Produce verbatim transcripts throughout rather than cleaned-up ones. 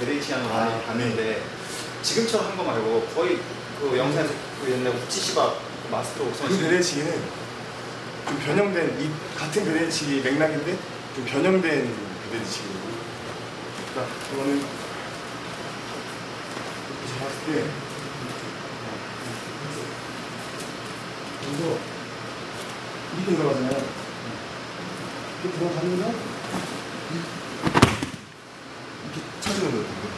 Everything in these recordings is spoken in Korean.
베네치안으로 아, 많이 봤는데 지금처럼 한 거 말고 거의 그 영상에서 그 옛날 우찌시바 그 마스터 옥성 그 베네치기는 좀 변형된, 이 같은 베네치기 맥락인데 좀 변형된 베네치기고. 그러니까 이거는 이렇게 잡았을 때 여기서 이렇게 들어가잖아요. 이렇게 들어가면 이렇게 찾으면 되거든요.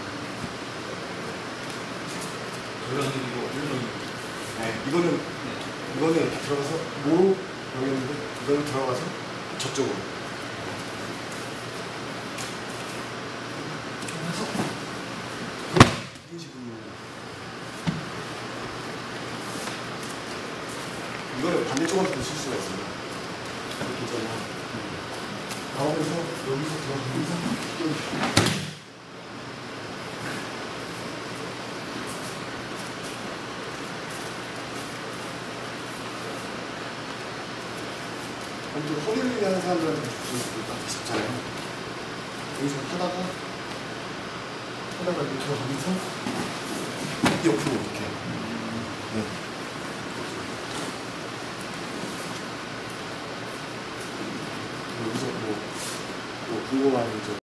이런 이거 이런 네, 이거는 이거는 이렇게 들어가서 모 여기 있는데 이거는 들어가서 저쪽으로 해서 이런 식으로. 이거는 반대쪽으로도 쓸 수가 있어요. 이렇게 있잖아요. 나오면서 여기서 들어가면서 아무튼 허리를 하는 사람들한테 주는 딱 쉽잖아요. 여기서 하다가 하다가 이렇게 들어가면서 옆으로 이렇게. 네. 여기서 뭐, 뭐 궁금한 점